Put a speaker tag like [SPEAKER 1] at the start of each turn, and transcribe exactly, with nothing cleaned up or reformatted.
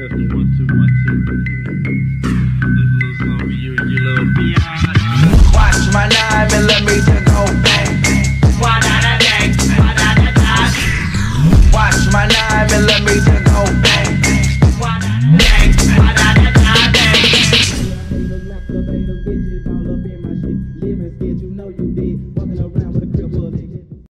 [SPEAKER 1] One, two, one, two. This little song for you and your little biatch.
[SPEAKER 2] Watch my nine millimeter go bang.
[SPEAKER 3] Why not a dang? Why not a dang?
[SPEAKER 2] Watch my nine millimeter go bang.